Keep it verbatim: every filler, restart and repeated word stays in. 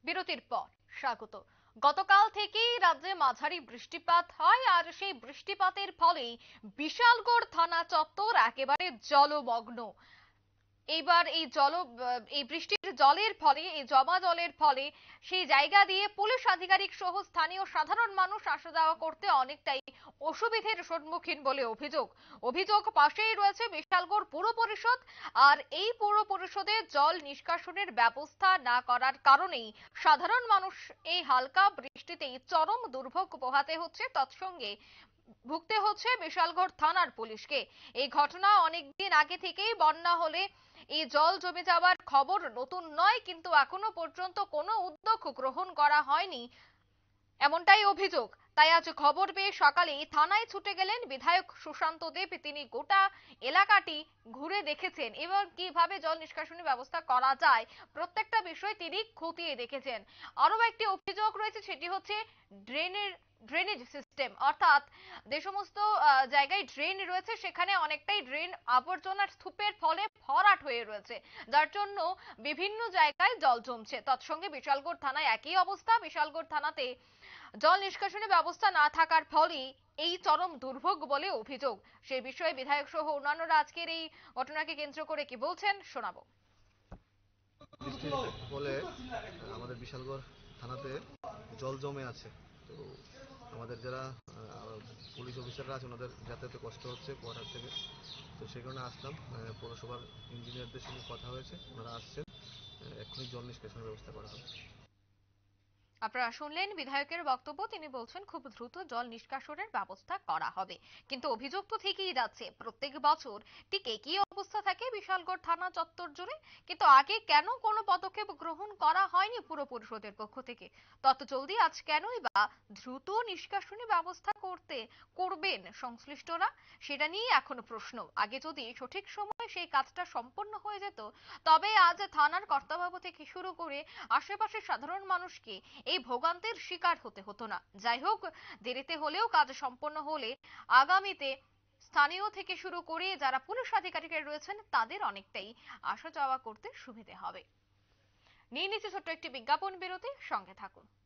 বিরতির পর স্বাগত। গতকাল থেকেই রাজ্যে মাঝারি বৃষ্টিপাত হয় আর সেই বৃষ্টিপাতের ফলে বিশালগড় থানা চত্বর একেবারে জলমগ্ন। এইবার এই জল এই বৃষ্টির জলের ফলে এই জমা জলের ফলে সেই জায়গা দিয়ে পুলিশ আধিকারিক সহ স্থানীয় সাধারণ মানুষ আসা যাওয়া করতে অনেকটাই অসুবিধার সম্মুখীন বলে অভিযোগ। অভিযোগ পাশেই রয়েছে বিশালগড় পৌর পরিষদ, আর এই পৌর পরিষদের জল নিষ্কাশনের ব্যবস্থা না করার কারণেই সাধারণ মানুষ এই হালকা বৃষ্টিতেই চরম দুর্ভোগ পোহাতে হচ্ছে। তৎসঙ্গে ভুগতে হচ্ছে বিশালগড় থানার পুলিশকে। এই ঘটনা অনেকদিন আগে থেকেই বন্যা হলে এই জল জমে যাওয়ার খবর নতুন নয়, কিন্তু এখনো পর্যন্ত কোনো উদ্যোগ গ্রহণ করা হয়নি এমনটাই অভিযোগ। তাই আজ খবর পেয়ে সকালেই থানায় ছুটে গেলেন বিধায়ক সুশান্ত দেব। তিনি গোটা এলাকাটি ঘুরে দেখেছেন এবং কিভাবে জল নিষ্কাশনের ব্যবস্থা করা যায় প্রত্যেকটা বিষয় তিনি খতিয়ে দেখেছেন। আরো একটি অভিযোগ রয়েছে, সেটি হচ্ছে ড্রেনের ড্রেনেজ সিস্টেম, অর্থাৎ যে সমস্ত জায়গায় ড্রেন রয়েছে সেখানে অনেকটাই ড্রেন আবর্জনার স্তূপের ফলে ভরাট হয়ে রয়েছে, যার জন্য বিভিন্ন জায়গায় জল জমছে। তৎসঙ্গে বিশালগড় থানায় একই অবস্থা। বিশালগড় থানাতে জল নিষ্কাশনের ব্যবস্থা না থাকার ফলে এই চরম দুর্ভোগ বলে অভিযোগ। সেই বিষয়ে বিধায়ক সহ অন্যান্যরা আজকের এই ঘটনাকে কেন্দ্র করে কি বলছেন শোনাবো। বৃষ্টির ফলে আমাদের বিশালগড় থানাতে জল জমে আছে। তো আমাদের যারা পুলিশ অফিসাররা আছে ওনাদের যাতায়াতে কষ্ট হচ্ছে কোয়ার্টার থেকে। তো সেই কারণে আসলাম, পৌরসভার ইঞ্জিনিয়ারদের সঙ্গে কথা হয়েছে, ওনারা আসছেন, এক্ষুনি জল নিষ্কাশনের ব্যবস্থা করা হবে। আপনারা শুনলেন বিধায়কের বক্তব্য। তিনি বলছেন খুব দ্রুত জল নিষ্কাশনের ব্যবস্থা করা হবে, কিন্তু অভিযোগ তো থেকেই যাচ্ছে। প্রত্যেক বছর ঠিক একই অবস্থা থাকে বিশালগড় থানা চত্বর জুড়ে, কিন্তু আগে কেন কোনো পদক্ষেপ গ্রহণ করা হয়নি পুর পরিষদের পক্ষ থেকে? তত জলদি আজ কেনই বা দ্রুত নিষ্কাশনী ব্যবস্থা করতে করবেন সংশ্লিষ্টরা, সেটা নিয়ে এখন প্রশ্ন। আগে যদি সঠিক সময়ে সেই কাজটা সম্পন্ন হয়ে যেত, তবে আজ থানার কর্তাবাবু থেকে শুরু করে আশেপাশের সাধারণ মানুষকে এই ভোগান্তির শিকার হতে হতো না। যাই হোক, দেরিতে হলেও কাজ সম্পন্ন হলে আগামীতে স্থানীয় থেকে শুরু করে যারা পুলিশ আধিকারিকেরা রয়েছেন তাদের অনেকটাই আসা যাওয়া করতে সুবিধে হবে। নিয়ে নিচ্ছে ছোট্ট একটি বিজ্ঞাপন বিরতি, সঙ্গে থাকুন।